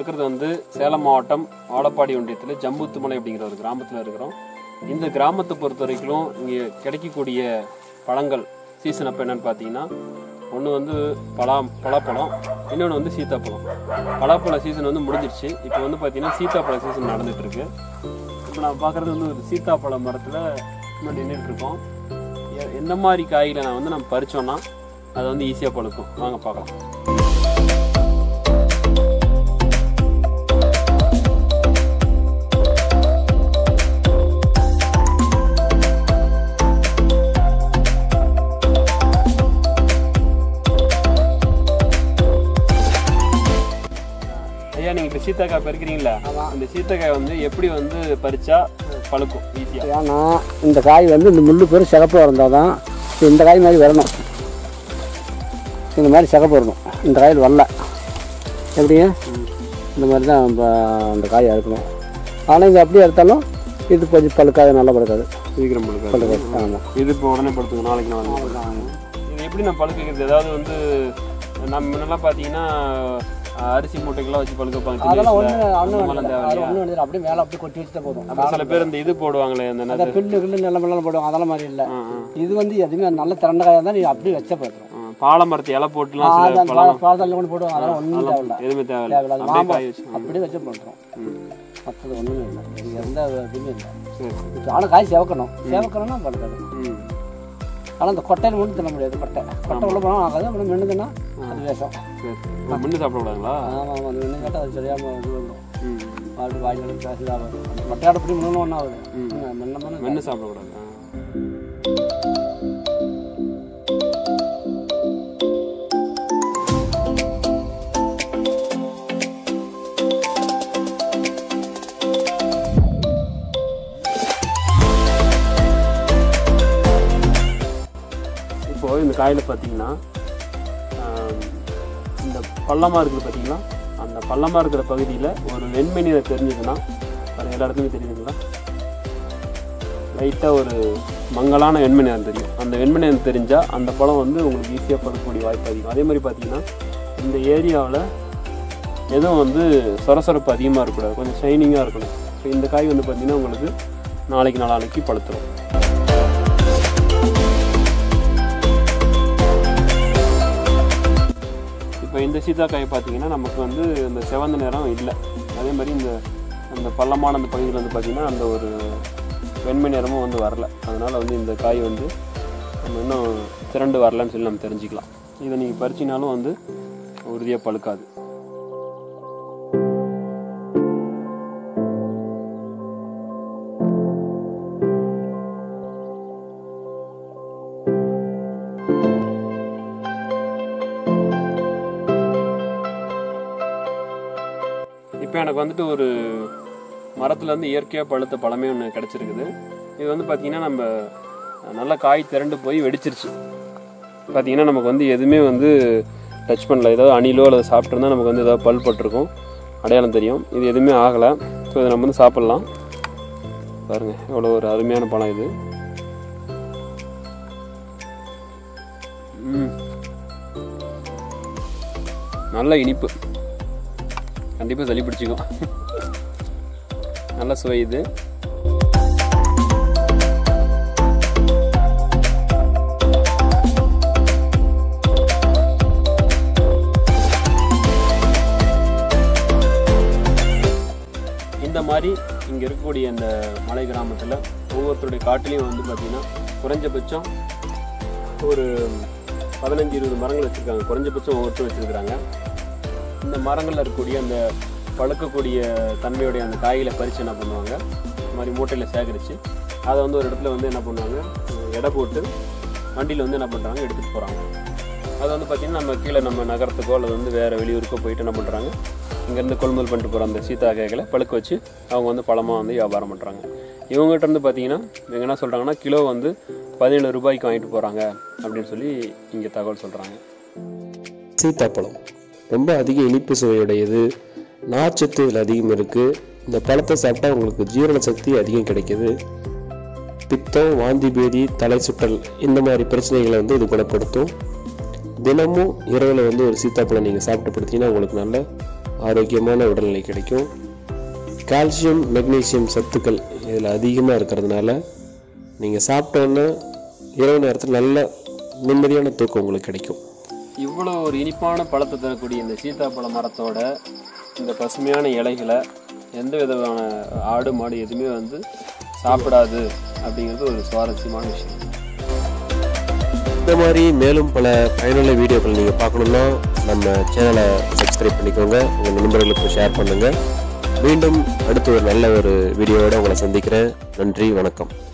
இருக்கிறது வந்து சேலம் மாவட்டம் ஆலப்பாடி ஒன்றியத்தில் ஜம்புத்துமலை அப்படிங்கிற ஒரு கிராமத்தில் இருக்கிறோம். இந்த கிராமத்தை பொறுத்த வரைக்கும் இங்கே கிடைக்கக்கூடிய பழங்கள் சீசன் அப்போ என்னென்னு பார்த்தீங்கன்னா, ஒன்று வந்து பலாப்பழம், இன்னொன்று வந்து சீத்தாப்பழம். பலாப்பழ சீசன் வந்து முடிஞ்சிருச்சு. இப்போ வந்து பார்த்தீங்கன்னா சீத்தாப்பழ சீசன் நடந்துட்டு இருக்கு. இப்போ நான் பார்க்குறது வந்து ஒரு சீத்தாப்பழ மரத்தில் முன்னாடி நின்றுட்டு இருக்கோம். எந்த மாதிரி காய்களை நம்ம பறிச்சோன்னா அது வந்து ஈஸியாக பழுக்கும். வாங்க பார்க்கலாம். ஐயா, நீங்கள் இப்போ சீத்தாக்காய் பறிக்கிறீங்களா? இந்த சீத்தாக்காய் வந்து எப்படி வந்து பறிச்சா பழுக்கும் ஈஸியாக? ஏன்னா இந்த காய் வந்து இந்த முள்ளு பேர் சிகப்பாக இருந்தால் தான் இந்த காய் மாதிரி வரணும். இந்த மாதிரி சிகப்பு வரணும். இந்த காயில் வரல எப்படிங்க இந்த மாதிரி தான் இந்த காய் அறுக்கணும். ஆனால் இது அப்படியே எடுத்தாலும் இது கொஞ்சம் பழுக்காது, நல்லா பழுக்காது, சீக்கிரம் பழுக்காது. ஆமாம், இது இப்போ உடனே பழுத்துங்க, நாளைக்கு நான் இது எப்படி நான் பழுக்க வைக்கிறது? ஏதாவது வந்து நம்ம முன்னெல்லாம் பார்த்தீங்கன்னா அரிசி மூட்டைகள்லாம் வச்சு பழுக்க வைப்பாங்க. அதெல்லாம் ஒன்று அப்படியே மேலே அப்படியே கொட்டி வச்சுட்டா போதும். சில பேர் இந்த இது போடுவாங்களே, இந்த பில்லு நல்ல போடுவாங்க, அதெல்லாம் மாதிரி இல்லை. இது வந்து எதுவுமே நல்ல திறந்த காயாக தான் நீ அப்படியே வச்ச போதும். பாலை மரத்து இலை போட்டுலாம் பாலத்தில் கொண்டு போடுவாங்க, அதெல்லாம் ஒன்றும் தேவையில்லை, எதுவுமே தேவையில்லை. அப்படியே வச்சு பண்ணுறோம். மற்றது ஒன்றுமே இல்லை, இது எந்த இதுவுமே இல்லை. ஆனால் காய் சேவக்கணும்னா பழுக்காது. ஆனால் இந்த கொட்டையில் மட்டும் தின்ன முடியாது. கொட்டை உள்ள போனால் ஆகாது. அப்புறம் மென்னுதுன்னா அது விஷம். மென்று சாப்பிடக்கூடாதுங்களா? ஆமாம், அது மென்று கேட்டால் அது சரியாக இது வந்துடும். அப்படி வாய்களும் இதாக வரும். அந்த கொட்டையாட அப்படி முன்னு ஒன்றா ஆகுது. மென்று சாப்பிடக்கூடாது. இப்போது இந்த காயில் பார்த்தீங்கன்னா இந்த பள்ளமாக இருக்குது பார்த்தீங்களா, அந்த பள்ளமாக இருக்கிற பகுதியில் ஒரு வெண்மை நிறம் தெரிஞ்சதுன்னா எல்லா இடத்துலையும் தெரியுதுங்களா, லைட்டாக ஒரு மங்கலான வெண்மை நிறம் தெரியும். அந்த வெண்மை நிறம் தெரிஞ்சால் அந்த பழம் வந்து உங்களுக்கு ஈஸியாக பழக்கக்கூடிய வாய்ப்பு அதிகம். அதே மாதிரி பார்த்தீங்கன்னா இந்த ஏரியாவில் எதுவும் வந்து சொரசொரப்பு அதிகமாக இருக்கக்கூடாது, கொஞ்சம் ஷைனிங்காக இருக்கணும். இப்போ இந்த காய் வந்து பார்த்திங்கன்னா உங்களுக்கு நாளைக்கு பழுத்துரும். இப்போ இந்த சீத்தாக்காய் பார்த்தீங்கன்னா நமக்கு வந்து இந்த செவந்த நிறம் இல்லை. அதே மாதிரி அந்த பள்ளமான அந்த பகுதியில் வந்து பார்த்திங்கன்னா அந்த ஒரு வெண்மை நிறமும் வந்து வரல. அதனால் வந்து இந்த காய் வந்து நம்ம இன்னும் திரண்டு வரலன்னு சொல்லி நம்ம தெரிஞ்சுக்கலாம். இதை நீங்கள் பறிச்சினாலும் வந்து உறுதியாக பழுக்காது. இப்போ எனக்கு வந்துட்டு ஒரு மரத்துலேருந்து இயற்கையாக பழுத்த பழமே ஒன்று கிடச்சிருக்குது. இது வந்து பார்த்திங்கன்னா நம்ம நல்லா காய் திரண்டு போய் வெடிச்சிருச்சு. பார்த்திங்கன்னா நமக்கு வந்து எதுவுமே வந்து டச் பண்ணல. ஏதாவது அணிலோ அல்லது சாப்பிட்ருந்தா நமக்கு வந்து ஏதாவது பல் பட்டிருக்கும், அடையாளம் தெரியும். இது எதுவுமே ஆகலை. ஸோ இதை நம்ம வந்து சாப்பிட்லாம். பாருங்கள் எவ்வளோ ஒரு அருமையான பழம் இது. நல்ல இனிப்பு, கண்டிப்பாக சளி பிடிச்சிக்கும். நல்ல சுவை இது. இந்த மாதிரி இங்கே இருக்கக்கூடிய இந்த மலை கிராமத்தில் ஒவ்வொருத்தருடைய காட்டிலையும் வந்து பார்த்திங்கன்னா குறைஞ்சபட்சம் ஒரு 15-20 மரங்கள் வச்சுருக்காங்க. குறைஞ்சபட்சம் ஒவ்வொருத்தரும் வச்சுருக்குறாங்க. இந்த மரங்களில் இருக்கக்கூடிய அந்த பழுக்கக்கூடிய தன்மையுடைய அந்த காய்களை பறித்து என்ன பண்ணுவாங்க, இந்த மாதிரி மூட்டையில் சேகரித்து அதை வந்து ஒரு இடத்துல வந்து என்ன பண்ணுவாங்க, எடை போட்டு வண்டியில் வந்து என்ன பண்ணுறாங்க எடுத்துகிட்டு போகிறாங்க. அதை வந்து பார்த்திங்கன்னா நம்ம கீழே நம்ம நகரத்துக்கோ அல்லது வந்து வேறு வெளியூருக்கோ போயிட்டு என்ன பண்ணுறாங்க, இங்கேருந்து கொள்முதல் பண்ணிட்டு போகிற அந்த சீத்தாக்காய்களை பழுக்க வச்சு அவங்க வந்து பழமாக வந்து வியாபாரம் பண்ணுறாங்க. இவங்ககிட்ட வந்து பார்த்திங்கன்னா இவங்க என்ன சொல்கிறாங்கன்னா கிலோ வந்து 17 ரூபாய்க்கு வாங்கிட்டு போகிறாங்க அப்படின்னு சொல்லி இங்கே தகவல் சொல்கிறாங்க. சீத்தாப்பழம் ரொம்ப அதிக இனிப்பு சுவையுடையது, நார்ச்சத்து இதில் அதிகம் இருக்குது. இந்த பழத்தை சாப்பிட்டா உங்களுக்கு ஜீரண சக்தி அதிகம் கிடைக்கிது. பித்தம், வாந்தி பேதி, தலை சுற்றல் இந்த மாதிரி பிரச்சனைகளை வந்து இது குணப்படுத்தும். தினமும் இரவில் வந்து ஒரு சீத்தாப்பழம் நீங்கள் சாப்பிட்டு படுத்தீங்கன்னா உங்களுக்கு நல்ல ஆரோக்கியமான உடல்நிலை கிடைக்கும். கால்சியம் மெக்னீசியம் சத்துக்கள் இதில் அதிகமாக இருக்கிறதுனால நீங்கள் சாப்பிட்டோன்னா இரவு நேரத்தில் நல்ல நிம்மதியான தூக்கம் உங்களுக்கு கிடைக்கும். இவ்வளோ ஒரு இனிப்பான பழத்தை தரக்கூடிய இந்த சீத்தாப்பழ மரத்தோட இந்த பசுமையான இலைகளை எந்த விதமான ஆடு மாடு எதுவுமே வந்து சாப்பிடாது அப்படிங்கிறது ஒரு சுவாரஸ்யமான விஷயம். இந்த மாதிரி மேலும் பல பயனுள்ள வீடியோக்கள் நீங்கள் பார்க்கணுன்னா நம்ம சேனலை சப்ஸ்கிரைப் பண்ணிக்கோங்க, உங்கள் நண்பர்களுக்கு ஷேர் பண்ணுங்கள். மீண்டும் அடுத்து ஒரு நல்ல ஒரு வீடியோவோடு உங்களை சந்திக்கிறேன். நன்றி, வணக்கம்.